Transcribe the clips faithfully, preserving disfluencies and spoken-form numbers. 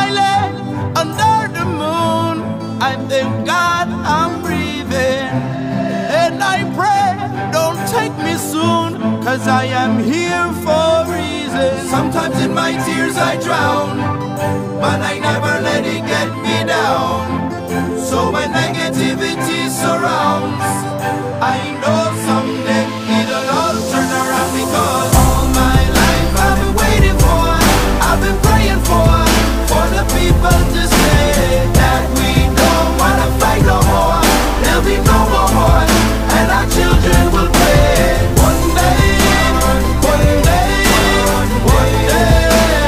lay under the moon, I thank God I'm breathing. And I pray, don't take me soon, cause I am here for a reason. Sometimes in my tears I drown, but I never let it get me down. So when negativity surrounds, I know someday it'll all turn around. Because all my life I've been waiting for, I've been praying for, for the people to say that we don't wanna fight no more. There'll be no more war, and our children will play. One day, one day, one day,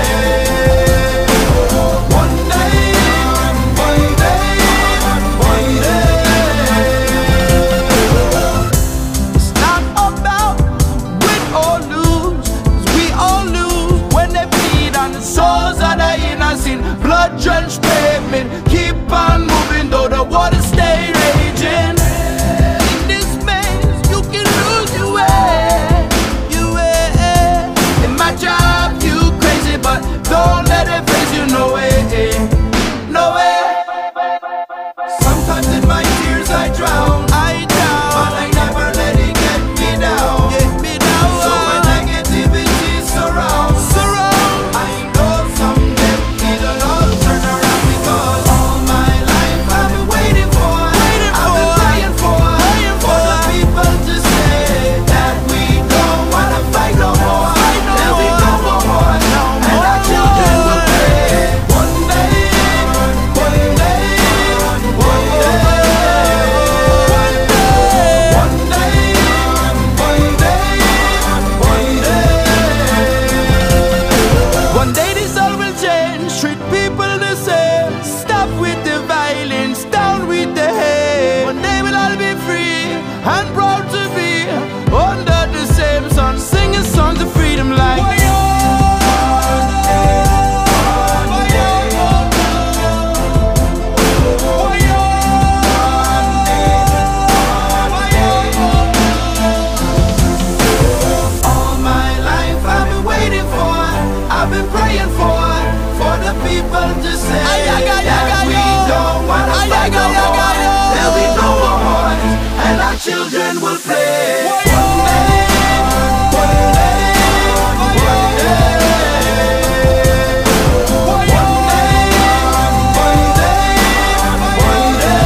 one day, one day, one day. It's not about win or lose, 'cause we all lose when they bleed on the souls of the innocent. Blood-drenched pavement, keep on moving though the water stay raging. In this maze, you can lose your way, your way. In my job, you crazy, but don't let it face you, no way, no way. Sometimes in my tears I drown, I drown, but I never let it get me down, get me down. So when negativity surrounds, surround, I know someday it'll all turn around. Because all my life I've been waiting for, waiting I've been praying for, praying for the people to say that we don't wanna fight no more. There'll be no more war, and our children will play. One day, one day, one day, one day, one day, one day. One day this all will change, treat people the same. Stop with the violence, down with the hate. One day we'll all be free and proud to be under the same sun, singing songs of freedom like all my life I've been waiting for, I've been praying for, for the people to say that we don't wanna fight no more. There'll be no more wars, and our children will play. One day, one day, one day, one day, one day, one day.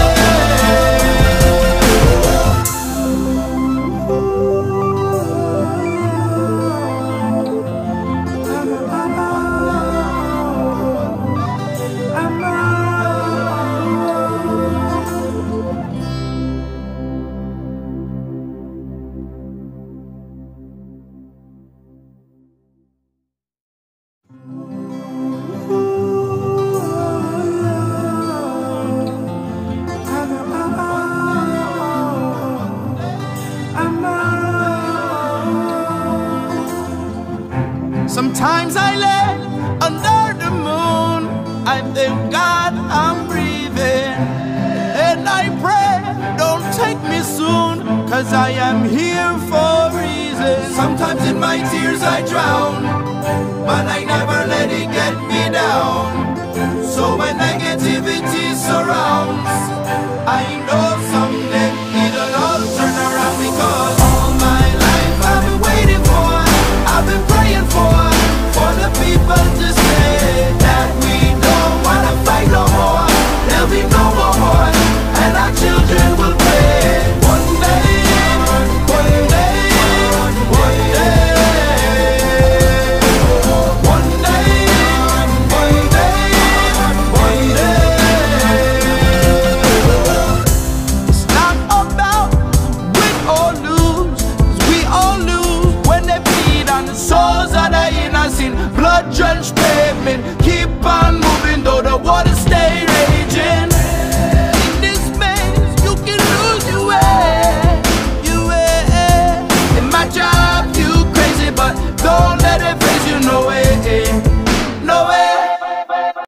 Sometimes I lay under the moon, I thank God I'm breathing. And I pray, don't take me soon, cause I am here for a reason. Sometimes in my tears I drown, but I never let it get me down. So when I